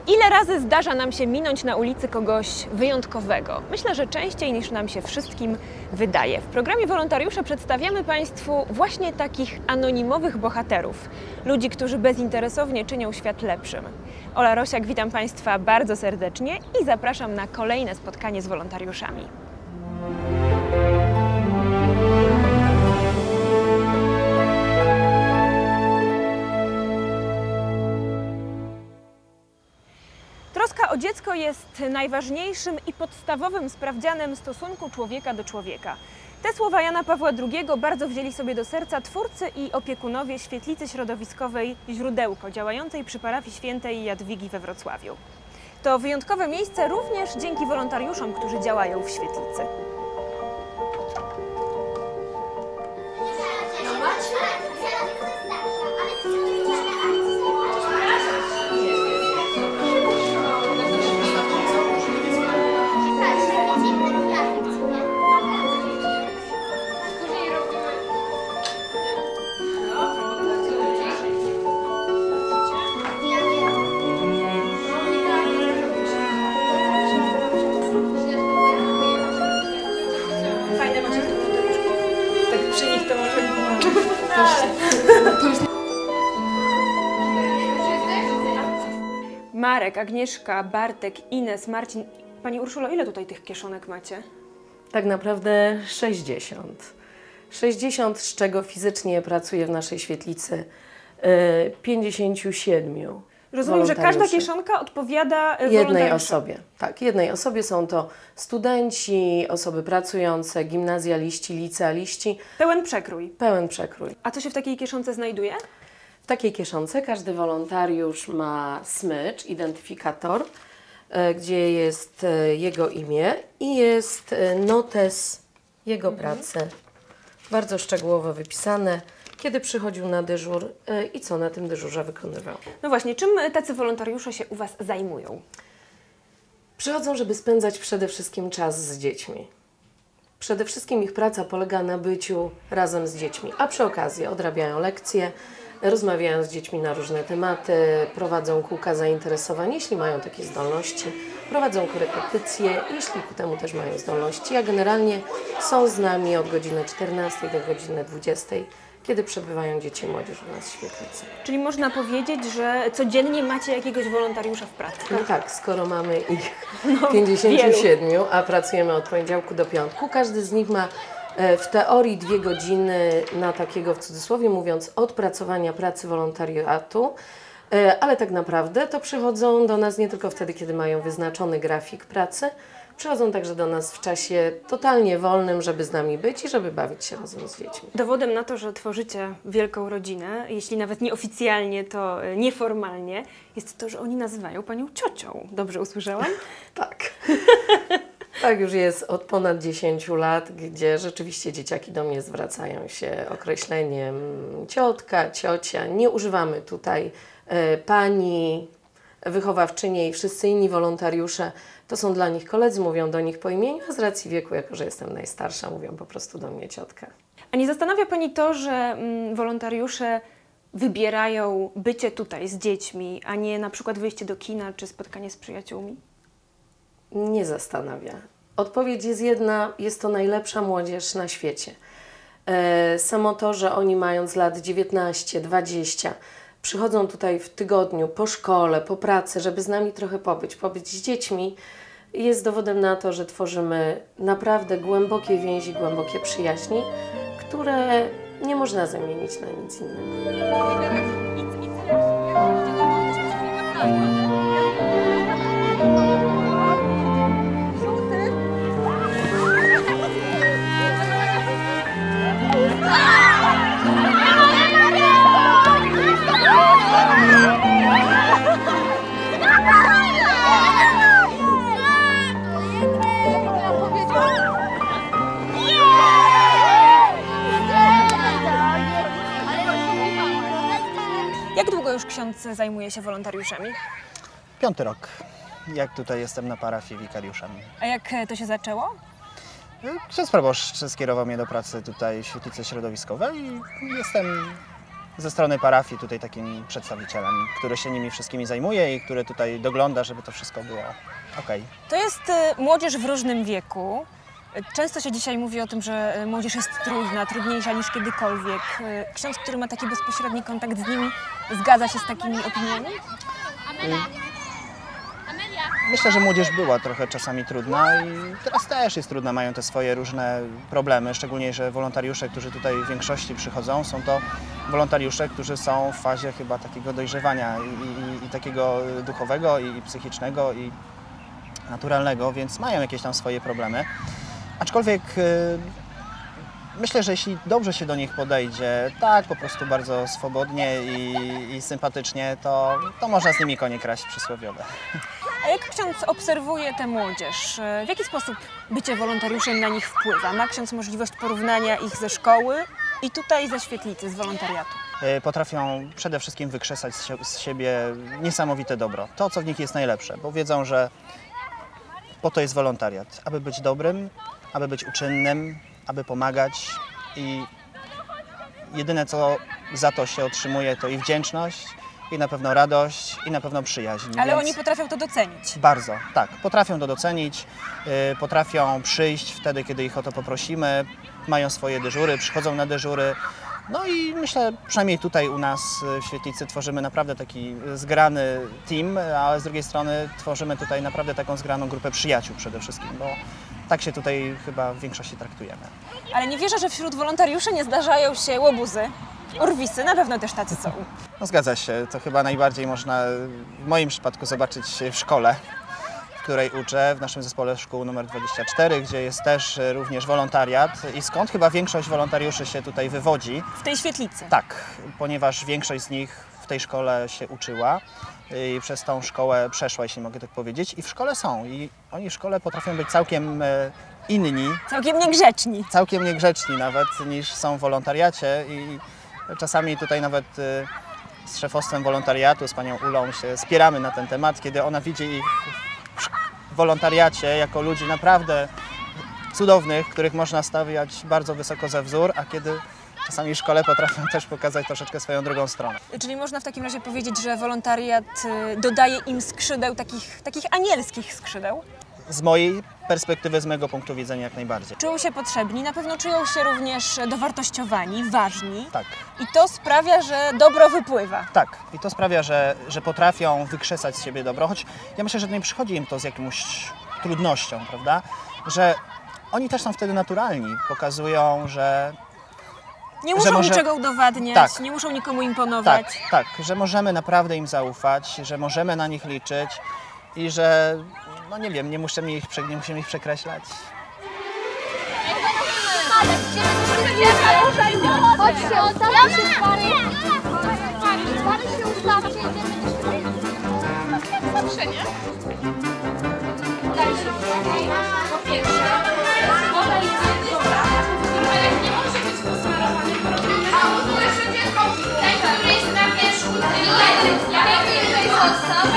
Ile razy zdarza nam się minąć na ulicy kogoś wyjątkowego? Myślę, że częściej niż nam się wszystkim wydaje. W programie Wolontariusze przedstawiamy Państwu właśnie takich anonimowych bohaterów. Ludzi, którzy bezinteresownie czynią świat lepszym. Ola Rosiak, witam Państwa bardzo serdecznie i zapraszam na kolejne spotkanie z wolontariuszami. Troska o dziecko jest najważniejszym i podstawowym sprawdzianem stosunku człowieka do człowieka. Te słowa Jana Pawła II bardzo wzięli sobie do serca twórcy i opiekunowie Świetlicy Środowiskowej Źródełko, działającej przy parafii Świętej Jadwigi we Wrocławiu. To wyjątkowe miejsce również dzięki wolontariuszom, którzy działają w Świetlicy. Marek, Agnieszka, Bartek, Ines, Marcin. Pani Urszulo, ile tutaj tych kieszonek macie? Tak naprawdę 60. 60, z czego fizycznie pracuje w naszej świetlicy 57. Rozumiem, że każda kieszonka odpowiada jednej osobie. Tak, jednej osobie. Są to studenci, osoby pracujące, gimnazjaliści, licealiści. Pełen przekrój. Pełen przekrój. A co się w takiej kieszonce znajduje? W takiej kieszonce każdy wolontariusz ma smycz, identyfikator, gdzie jest jego imię i jest notes jego pracy. Bardzo szczegółowo wypisane, kiedy przychodził na dyżur i co na tym dyżurze wykonywał. No właśnie, czym tacy wolontariusze się u Was zajmują? Przychodzą, żeby spędzać przede wszystkim czas z dziećmi. Przede wszystkim ich praca polega na byciu razem z dziećmi, a przy okazji odrabiają lekcje, rozmawiają z dziećmi na różne tematy, prowadzą kółka zainteresowań, jeśli mają takie zdolności, prowadzą korepetycje, jeśli ku temu też mają zdolności, a generalnie są z nami od godziny 14 do godziny 20, kiedy przebywają dzieci i młodzież u nas w świetlicy. Czyli można powiedzieć, że codziennie macie jakiegoś wolontariusza w pracy? No tak, skoro mamy ich 57, wielu, a pracujemy od poniedziałku do piątku, każdy z nich ma w teorii 2 godziny na takiego, w cudzysłowie mówiąc, odpracowania pracy wolontariatu, ale tak naprawdę to przychodzą do nas nie tylko wtedy, kiedy mają wyznaczony grafik pracy, przychodzą także do nas w czasie totalnie wolnym, żeby z nami być i żeby bawić się razem z dziećmi. Dowodem na to, że tworzycie wielką rodzinę, jeśli nawet nieoficjalnie, to nieformalnie, jest to, że oni nazywają Panią ciocią. Dobrze usłyszałam? Tak. Tak już jest od ponad 10 lat, gdzie rzeczywiście dzieciaki do mnie zwracają się określeniem ciotka, ciocia. Nie używamy tutaj pani, wychowawczynie i wszyscy inni wolontariusze. To są dla nich koledzy, mówią do nich po imieniu, a z racji wieku, jako że jestem najstarsza, mówią po prostu do mnie ciotka. A nie zastanawia Pani to, że wolontariusze wybierają bycie tutaj z dziećmi, a nie na przykład wyjście do kina czy spotkanie z przyjaciółmi? Nie zastanawia. Odpowiedź jest jedna, jest to najlepsza młodzież na świecie. Samo to, że oni mając lat 19, 20, przychodzą tutaj w tygodniu, po szkole, po pracy, żeby z nami trochę pobyć z dziećmi, jest dowodem na to, że tworzymy naprawdę głębokie więzi, głębokie przyjaźni, które nie można zamienić na nic innego. Jak długo już ksiądz zajmuje się wolontariuszami? 5. rok, jak tutaj jestem na parafii wikariuszem. A jak to się zaczęło? Ksiądz proboszcz skierował mnie do pracy tutaj w Świetlicy Środowiskowej i jestem ze strony parafii tutaj takim przedstawicielem, który się nimi wszystkimi zajmuje i który tutaj dogląda, żeby to wszystko było okej. To jest młodzież w różnym wieku. Często się dzisiaj mówi o tym, że młodzież jest trudna, trudniejsza niż kiedykolwiek. Ksiądz, który ma taki bezpośredni kontakt z nimi, zgadza się z takimi opiniami? Myślę, że młodzież była trochę czasami trudna i teraz też jest trudna, mają te swoje różne problemy, szczególnie, że wolontariusze, którzy tutaj w większości przychodzą, są to wolontariusze, którzy są w fazie chyba takiego dojrzewania i takiego duchowego, i psychicznego, i naturalnego, więc mają jakieś tam swoje problemy. Aczkolwiek myślę, że jeśli dobrze się do nich podejdzie, tak po prostu bardzo swobodnie i sympatycznie, to można z nimi konie kraść przysłowiowe. A jak ksiądz obserwuje tę młodzież? W jaki sposób bycie wolontariuszem na nich wpływa? Ma ksiądz możliwość porównania ich ze szkoły i tutaj ze świetlicy, z wolontariatu? Potrafią przede wszystkim wykrzesać z siebie niesamowite dobro. To, co w nich jest najlepsze, bo wiedzą, że po to jest wolontariat, aby być dobrym, aby być uczynnym, aby pomagać i jedyne, co za to się otrzymuje, to i wdzięczność, i na pewno radość, i na pewno przyjaźń. Ale Więc oni potrafią to docenić. bardzo, tak. Potrafią to docenić, potrafią przyjść wtedy, kiedy ich o to poprosimy, mają swoje dyżury, przychodzą na dyżury. No i myślę, przynajmniej tutaj u nas w Świetlicy tworzymy naprawdę taki zgrany team, ale z drugiej strony tworzymy tutaj naprawdę taką zgraną grupę przyjaciół przede wszystkim, bo tak się tutaj chyba w większości traktujemy. Ale nie wierzę, że wśród wolontariuszy nie zdarzają się łobuzy, urwisy, na pewno też tacy są. No zgadza się, to chyba najbardziej można w moim przypadku zobaczyć w szkole, w której uczę, w naszym zespole szkół numer 24, gdzie jest też również wolontariat i skąd chyba większość wolontariuszy się tutaj wywodzi. W tej świetlicy. Tak, ponieważ większość z nich w tej szkole się uczyła i przez tą szkołę przeszła, jeśli mogę tak powiedzieć, i w szkole są. I oni w szkole potrafią być całkiem inni, Całkiem niegrzeczni. całkiem niegrzeczni nawet, niż są w wolontariacie i czasami tutaj nawet z szefostwem wolontariatu, z panią Ulą się spieramy na ten temat, kiedy ona widzi ich w wolontariacie jako ludzi naprawdę cudownych, których można stawiać bardzo wysoko za wzór, a kiedy czasami w szkole potrafią też pokazać troszeczkę swoją drugą stronę. Czyli można w takim razie powiedzieć, że wolontariat dodaje im skrzydeł, takich anielskich skrzydeł? Z mojej perspektywy, z mojego punktu widzenia jak najbardziej. Czują się potrzebni, na pewno czują się również dowartościowani, ważni. Tak. I to sprawia, że dobro wypływa. Tak, i to sprawia, że potrafią wykrzesać z siebie dobro, choć ja myślę, że nie przychodzi im to z jakąś trudnością, prawda? Że oni też są wtedy naturalni, pokazują, że Nie muszą może- niczego udowadniać, Tak. nie muszą nikomu imponować. tak, że możemy naprawdę im zaufać, że możemy na nich liczyć i że, no nie wiem, nie musimy ich przekreślać. Chodźcie, ustawcie się pary. Pary się ustawcie, jak zawsze, nie? Po pierwsze, woda idzie, ale nie może być posmarowany produkt. A usłyszy dziecko, ten, który jest na wierzchu, jeden, jak tutaj został.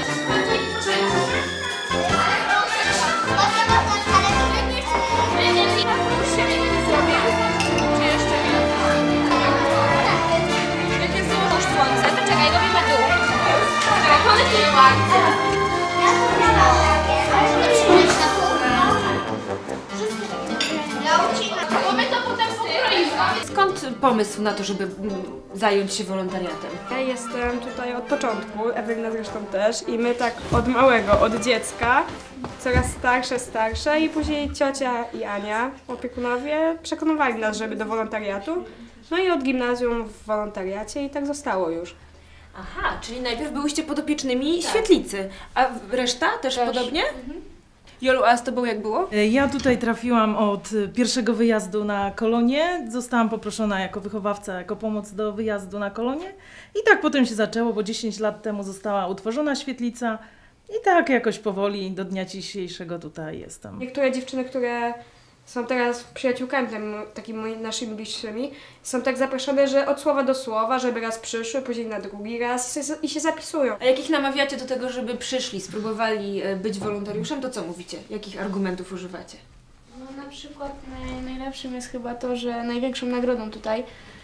Skąd pomysł na to, żeby zająć się wolontariatem? Ja jestem tutaj od początku, Ewelina zresztą też i my tak od małego, od dziecka, coraz starsze i później ciocia i Ania, opiekunowie, przekonywali nas, żeby do wolontariatu. No i od gimnazjum w wolontariacie i tak zostało już. Aha, czyli najpierw byłyście podopiecznymi świetlicy, a reszta też podobnie? Jolu, a z tobą jak było? Ja tutaj trafiłam od pierwszego wyjazdu na kolonię. Zostałam poproszona jako wychowawca, jako pomoc do wyjazdu na kolonię. I tak potem się zaczęło, bo 10 lat temu została utworzona świetlica. I tak jakoś powoli do dnia dzisiejszego tutaj jestem. Niektóre dziewczyny, które są teraz przyjaciółkami takimi naszymi bliższymi, są tak zaproszone, że od słowa do słowa, żeby raz przyszły, później na drugi raz i się zapisują. A jak ich namawiacie do tego, żeby przyszli, spróbowali być wolontariuszem, to co mówicie? Jakich argumentów używacie? No na przykład najlepszym jest chyba to, że największą nagrodą tutaj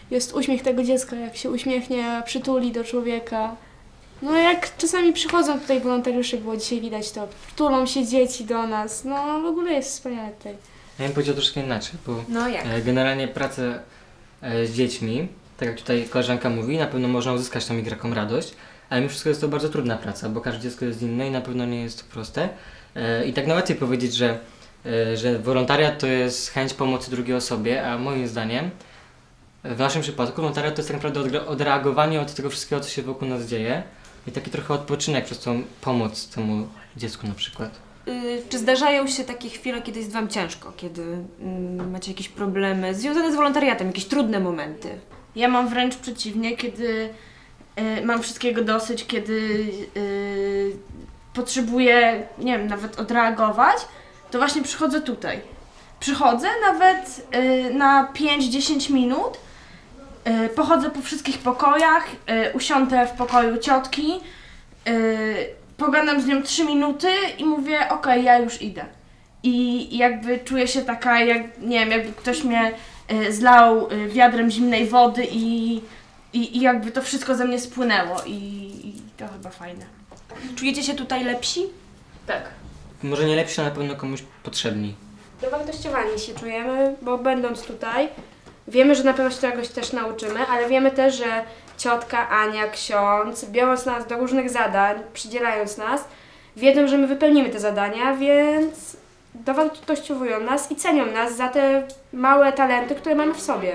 jest uśmiech tego dziecka, jak się uśmiechnie, przytuli do człowieka. No jak czasami przychodzą tutaj wolontariusze, było dzisiaj widać to, tulą się dzieci do nas, no w ogóle jest wspaniale tutaj. Ja bym powiedział troszkę inaczej, bo No jak? generalnie pracę z dziećmi, tak jak tutaj koleżanka mówi, na pewno można uzyskać tą igraką radość, ale mimo wszystko jest to bardzo trudna praca, bo każde dziecko jest inne i na pewno nie jest to proste. I tak najłatwiej powiedzieć, że wolontariat to jest chęć pomocy drugiej osobie, a moim zdaniem w naszym przypadku wolontariat to jest tak naprawdę odreagowanie od tego wszystkiego, co się wokół nas dzieje i taki trochę odpoczynek przez tą pomoc temu dziecku na przykład. Czy zdarzają się takie chwile, kiedy jest Wam ciężko, kiedy macie jakieś problemy związane z wolontariatem, jakieś trudne momenty? Ja mam wręcz przeciwnie, kiedy mam wszystkiego dosyć, kiedy potrzebuję, nie wiem, nawet odreagować, to właśnie przychodzę tutaj. Przychodzę nawet na 5-10 minut, pochodzę po wszystkich pokojach, usiądę w pokoju ciotki, pogadam z nią 3 minuty i mówię, okej, ja już idę. I jakby czuję się taka, jak, nie wiem, jakby ktoś mnie zlał wiadrem zimnej wody i jakby to wszystko ze mnie spłynęło i to chyba fajne. Czujecie się tutaj lepsi? Tak. Może nie lepsi, ale na pewno komuś potrzebni. Dowartościowani się czujemy, bo będąc tutaj, wiemy, że na pewno się czegoś też nauczymy, ale wiemy też, że ciotka, Ania, ksiądz, biorąc nas do różnych zadań, przydzielając nas, wiedzą, że my wypełnimy te zadania, więc dowartościowują nas i cenią nas za te małe talenty, które mamy w sobie.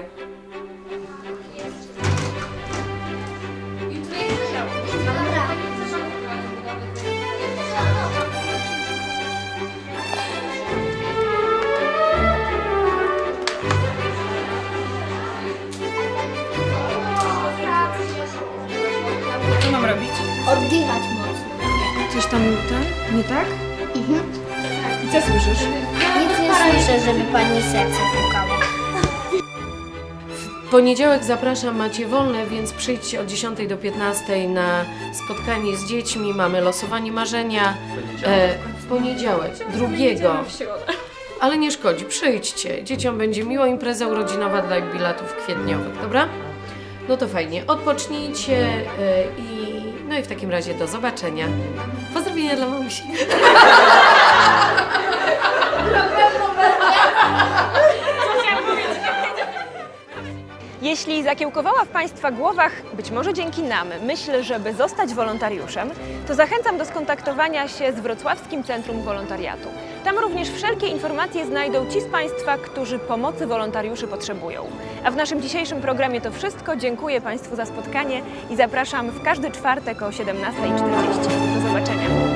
Co mam robić? Oddychać mocno. Coś tam nie tak? I co słyszysz? Nic nie słyszę, żeby pani serce pukało. W poniedziałek zapraszam, macie wolne, więc przyjdźcie od 10 do 15 na spotkanie z dziećmi. Mamy losowanie marzenia. W poniedziałek, 2. Ale nie szkodzi, przyjdźcie. Dzieciom będzie miła impreza urodzinowa dla jubilatów kwietniowych, dobra? No to fajnie, odpocznijcie no i w takim razie do zobaczenia. Pozdrowienia dla mamusi. Jeśli zakiełkowała w Państwa głowach, być może dzięki nam, myśl, żeby zostać wolontariuszem, to zachęcam do skontaktowania się z Wrocławskim Centrum Wolontariatu. Tam również wszelkie informacje znajdą ci z Państwa, którzy pomocy wolontariuszy potrzebują. A w naszym dzisiejszym programie to wszystko. Dziękuję Państwu za spotkanie i zapraszam w każdy czwartek o 17:40. Do zobaczenia.